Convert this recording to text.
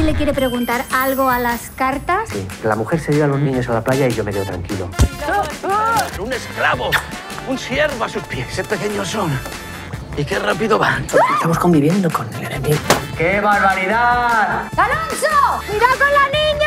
¿Alguien le quiere preguntar algo a las cartas? Sí, la mujer se lleva a los niños a la playa y yo me quedo tranquilo. ¡Un esclavo! ¡Un siervo a sus pies! ¡Qué pequeños son! ¿Y qué rápido van? Estamos conviviendo con el enemigo. ¡Qué barbaridad! ¡Alonso! ¡Cuidado con la niña!